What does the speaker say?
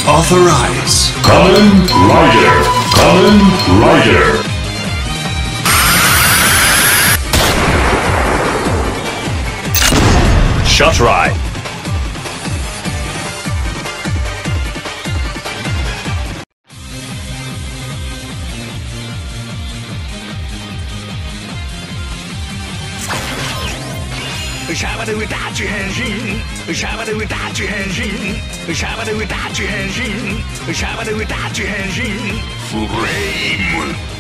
Authorize. Kamen Rider. Kamen Rider. Shot Ride. シャバで上タッチ変身シャバで上タッチ変身シャバで上タッチ変身シャバで上タッチ変身フレーム